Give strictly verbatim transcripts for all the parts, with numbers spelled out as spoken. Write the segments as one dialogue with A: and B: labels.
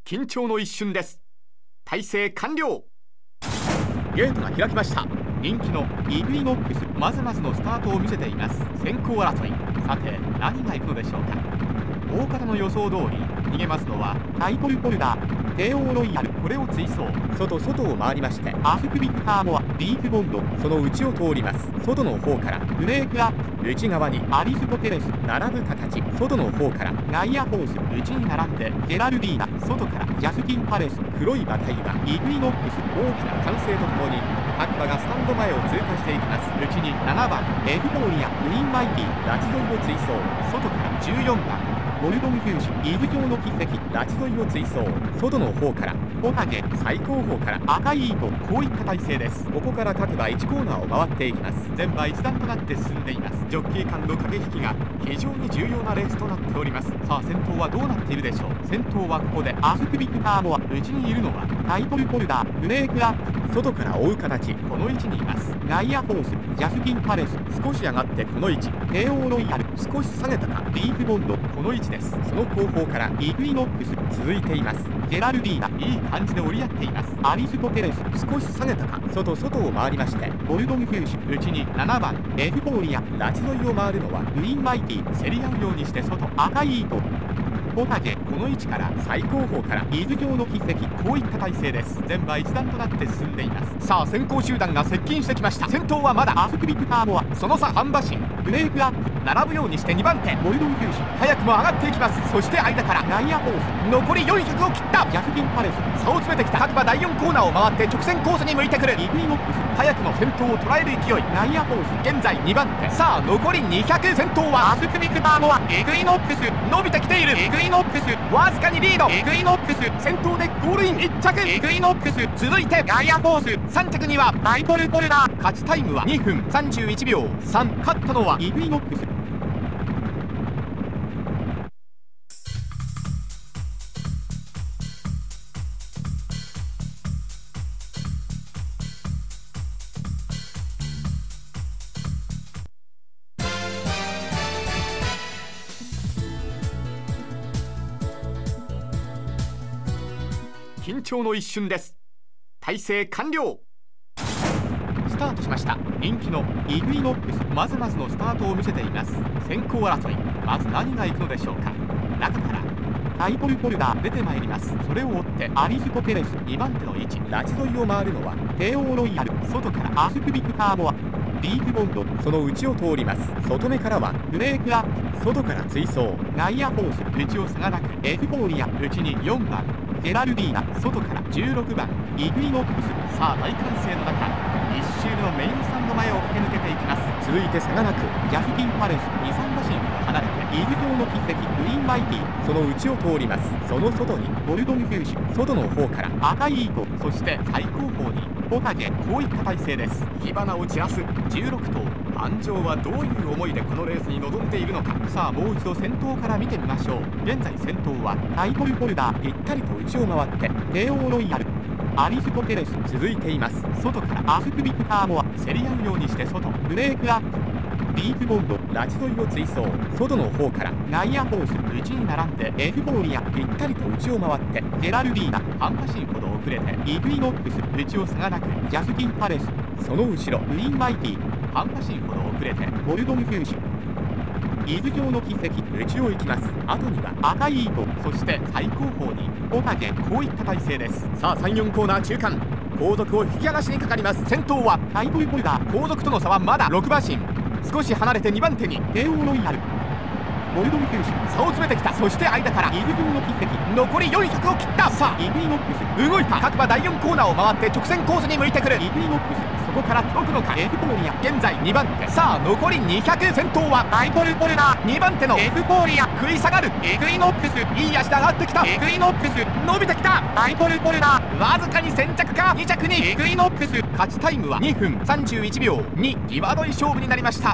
A: 緊張の一瞬です。体勢完了。ゲートが開きました。人気のイクイノックス、まずまずのスタートを見せています。先行争い、さて何がいくのでしょうか。大方の予想通り逃げますのはタイトルホルダー帝王ロイヤル、これを追走、外外を回りましてアスクビクターモア、ディープボンド、その内を通ります。外の方からブレークアップ、内側にアリストテレス、並ぶ形、外の方からガイアフォース、内に並んでジェラルディーナ、外からジャスティン・パレス、黒い馬体はイクイノックス、大きな歓声とともに白馬がスタンド前を通過していきます。内にななばんエフフォーリア、ウィンマイティ、ラチ沿いを追走、外からじゅうよんばんゴルドンフュージュ、イブ上の奇跡、ラチ沿いを追走、外の方からポタジェ、最後方から赤い糸、こういった体勢です。ここから各馬いちコーナーを回っていきます。全馬一段となって進んでいます。ジョッキー間の駆け引きが非常に重要なレースとなっております。さあ先頭はどうなっているでしょう。先頭はここでアスクビクターモア、内にいるのはタイトルホルダーブレークアップ、外から追う形、この位置にいます。ガイアフォース、ジャスティン・パレス、少し上がってこの位置、帝王ロイヤル、少し下げたかディープボンド、この位置です。その後方からイクイノックス続いています。ジェラルディーナ、いい感じで折り合っています。アリストテレス、少し下げたか外外を回りましてゴルドンフュージュ、内にななばんエフフォーリア、ラチ沿いを回るのはウィンマイティ、競り合うようにして外、赤い糸、ポタジェ、この位置から最後方から伊豆上の奇跡、こういった体勢です。全馬一段となって進んでいます。さあ先行集団が接近してきました。先頭はまだアスクビクターモア、その差半馬身、ブレークアップ、並ぶようにしてにばん手ゴルドンフュージュ、早くも上がっていきます。そして間からガイアフォース、残りよんひゃくを切った。ジャスティン・パレス、差を詰めてきた。各馬だいよんコーナーを回って直線コースに向いてくる。イクイノックス、早くも先頭を捉える勢い。ガイアフォース、現在にばん手。さあ残りにひゃく、先頭はアスクビクターモア、イクイノックス、伸びてきている。イクイノックス、わずかにリード。イクイノックス、先頭でゴールインいっ着。イクイノックス、続いてガイアフォース、さん着にはタイトルホルダー。勝ちタイムはにふんさんじゅういちびょうさん、勝ったのはイクイノックス。緊張の一瞬です。体勢完了。スタートしました。人気のイクイノックス、まずまずのスタートを見せています。先行争い、まず何がいくのでしょうか。中からタイトルホルダー出てまいります。それを追ってアリストテレス、にばん手の位置、ラチ沿いを回るのは帝王ロイヤル、外からアスクビクターモア、ディープボンド、その内を通ります。外目からはブレークアップ、外から追走、ガイアフォース、内を差がなくエフフォーリア、内によんばんジェラルディーナ、外からじゅうろくばんイクイノックス。さあ大歓声の中いっ周目のメインスタンド前を駆け抜けていきます。続いて差がなくジャスティン・パレス、にさん馬身を離れてイブ上の奇跡、ウィンマイティ、その内を通ります。その外にゴルドンフュージュ、外の方から赤い糸、そして最後方にポタジェ、こういった体勢です。火花を散らすじゅうろくとう、安城はどういう思いでこのレースに臨んでいるのか。さあもう一度先頭から見てみましょう。現在先頭はタイトルホルダー、ぴったりと内を回って帝王ロイヤル、アリストテレス続いています。外からアスクビクターモア、競り合うようにして外、ブレークアップ、ディープボンド、ラチ沿いを追走、外の方からガイアフォース、内に並んでエフフォーリア、ぴったりと内を回ってジェラルディーナ、半馬身ほど遅れてイクイノックス、内を差がなくジャスティン・パレス、その後ろウィンマイティ、半馬身ほど遅れてゴルドンフュージュ、伊豆上の奇跡、内を行きます。後には赤い糸、そして最後方にポタジェ、こういった体勢です。さあさん、よんコーナー中間、後続を引き離しにかかります。先頭はタイトルホルダー、後続との差はまだろく馬身、少し離れてにばん手に帝王ロイヤル、ゴルドンフュージュ、差を詰めてきた。そして間から伊豆上の奇跡、残りよんひゃくを切った。さあイクイノックス動いた。各馬だいよんコーナーを回って直線コースに向いてくる。イクイノックス、そこから届くのかエフフォーリア、現在にばん手。さあ残りにひゃく、先頭はタイトルホルダー、にばん手のエフフォーリア、食い下がるイクイノックス、いい足で上がってきた。イクイノックス伸びてきた。タイトルホルダーわずかに先着か。に着にイクイノックス、勝ちタイムはにふんさんじゅういちびょうに、際どい勝負になりました。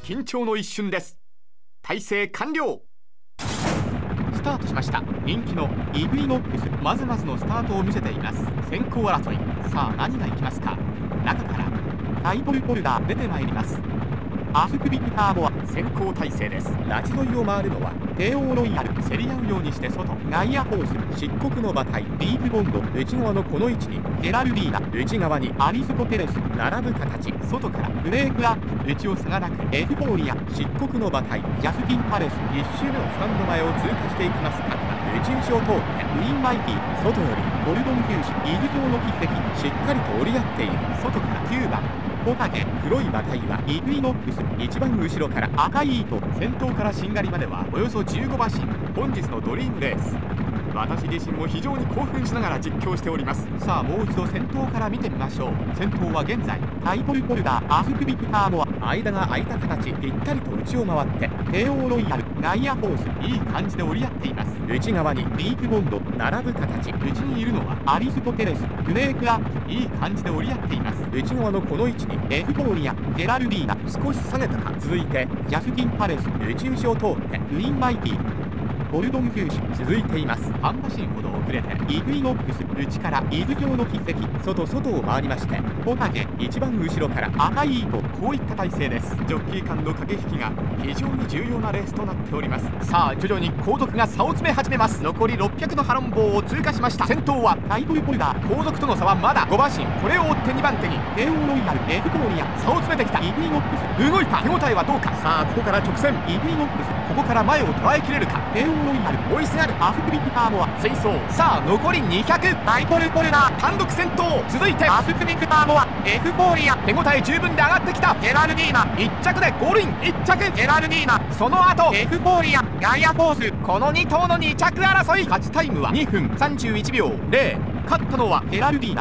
A: 緊張の一瞬です。体勢完了。スタートしました。人気のイクイノックス、まずまずのスタートを見せています。先行争い、さあ何がいきますか。中からタイトルホルダー出てまいります。アスクビクターモア先行体制です。ラチ沿いを回るのは帝王ロイヤル、競り合うようにして外、ガイアホース、漆黒の馬体、ディープボンド、内側のこの位置にゲラルディーナ、内側にアリストテレス、並ぶ形、外からブレークアップ、内を差がなくエフフォーリア、漆黒の馬体、ジャスティンパレス、いち周目のスタンド前を通過していきます。各馬内内を通ってウィンマイティ、外よりボルドンフューシ、イル状の筆跡、しっかりと折り合っている。外からきゅうばんホタゲ、黒い馬体はイクイノックス、一番後ろから赤い糸、先頭からしんがりまではおよそじゅうごばしん。本日のドリームレース、私自身も非常に興奮しながら実況しております。さあもう一度先頭から見てみましょう。先頭は現在タイトルホルダーアスクビクターモア、間が空いた形、ぴったりと内を回って帝王ロイヤル、ガイアホース、いい感じで折り合っています。内側にディープボンド、並ぶ形、内にいるのはアリストテレス、ブレークアップ、いい感じで折り合っています。内側のこの位置にエフフォーリア、ゲラルディーナ、少し下げたか。続いてジャスティンパレス、内内を通ってウィンマイティ、ボルドンフューシ続いています。半馬身ほど遅れてイクイノックス、内から伊豆状の筆跡、外外を回りましてホタゲ、一番後ろから赤い糸、こういった体勢です。ジョッキー間の駆け引きが非常に重要なレースとなっております。さあ徐々に後続が差を詰め始めます。残りろっぴゃくのハロン棒を通過しました。先頭はタイトルホルダー、後続との差はまだごばしん。これを追ってにばん手に帝王ロイヤル、エフフォーリア、差を詰めてきたイクイノックス、動いた。手応えはどうか。さあここから直線、イクイノックス、ここから前を捉えきれるか。帝王ロイヤル、追いすがるアスクビクターモア、追走。さあ残りにひゃく、タイトルホルダー単独先頭。続いてアスクビクターモア、エフフォーリア、手応え十分で上がってきた。ゲラルディーナいっちゃくでゴールイン。いっちゃくゲラルディーナ、その後エフフォーリア、ガイアフォース、このに頭のに着争い。勝ちタイムはにふんさんじゅういちびょうゼロ。勝ったのはゲラルディーナ。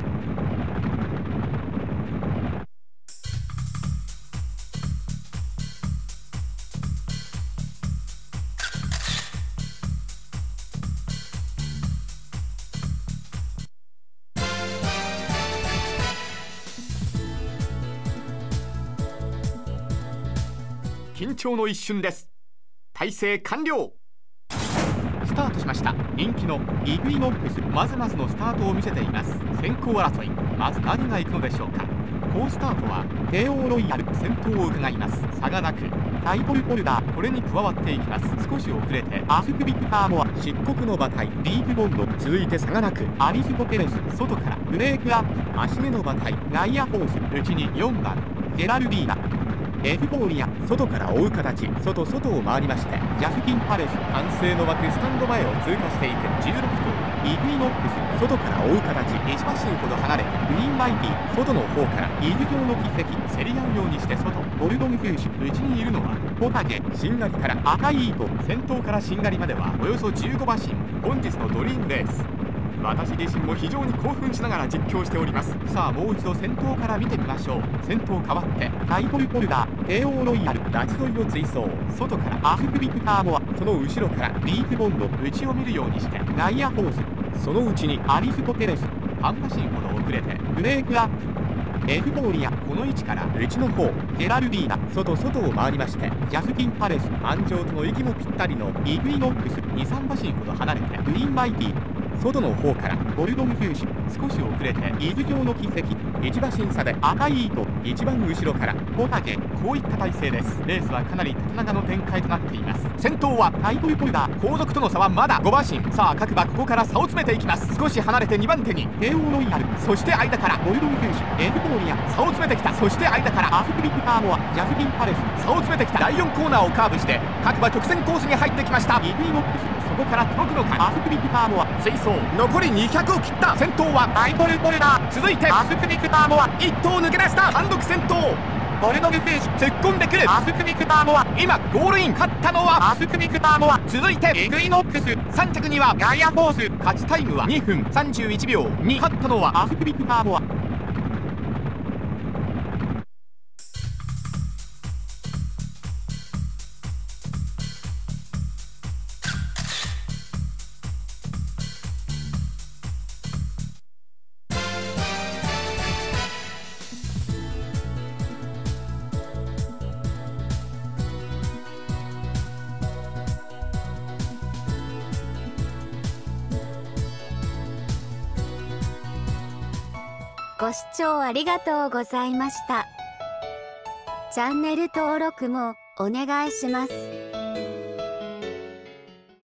A: 緊張の一瞬です。体勢完了。スタートしました。人気のイクイノックス、まずまずのスタートを見せています。先行争い、まず何が行くのでしょうか。好スタートは帝王ロイヤル、先頭を伺います。差がなくタイトルホルダー、これに加わっていきます。少し遅れてアスクビクターモア、漆黒の馬体、ディープボンド、続いて差がなくアリストテレス、外からブレークアップ、足目の馬体、ガイアホース、内によんばんゲラルディーナ、エフフォーリア、外から追う形、外外を回りましてジャスティンパレス、完成の枠スタンド前を通過していくじゅうろくとう、イクイノックス、外から追う形、いちばしんほど離れてウィンマイティ、外の方からイズ状の筆跡、競り合うようにして外、ボルドンフューシュ、内にいるのはホタゲ、しんがりから赤い糸、先頭からしんがりまではおよそじゅうごばしん。本日のドリームレース、私自身も非常に興奮しながら実況しております。さあもう一度先頭から見てみましょう。先頭変わってタイトルホルダー、帝王ロイヤル、ラチ沿いを追走。外からアスクビクターモア、その後ろからディープボンド、内を見るようにしてガイアホース、その内にアリストテレス、半馬身ほど遅れてブレークアップ、エフフォーリア、この位置から内の方ゲラルディーナ、外外を回りましてジャスティンパレス、安城との息もぴったりのイクイノックス、にさんばしんほど離れてウィンマイティ、外の方からボルドンフューシュ、少し遅れて伊豆状の筆跡、いちばしん差で赤い糸、一番後ろからホタゲ、こういった体勢です。レースはかなり縦長の展開となっています。先頭はタイトルホルダー、後続との差はまだごばしん。さあ各馬ここから差を詰めていきます。少し離れてにばん手に帝王ロイヤル、そして間からボルドンフューシュ、エフフォーリア、差を詰めてきた。そして間からアスクビクターモア、ジャスティンパレス、差を詰めてきた。だいよんコーナーをカーブして各馬直線コースに入ってきました。イクイノックス、そこから届くのか。アスクビクターモア、追走。残りにひゃくを切った。先頭はタイトルホルダー、続いてアスクビクターモア、いっ頭抜け出した。単独先頭ボルドグフェイス、突っ込んでくるアスクビクターモア、今ゴールイン。勝ったのはアスクビクターモア、続いてイクイノックス、さん着にはガイアフォース。勝ちタイムはにふんさんじゅういちびょうに。勝ったのはアスクビクターモア。
B: ご視聴ありがとうございました。チャンネル登録もお願いします。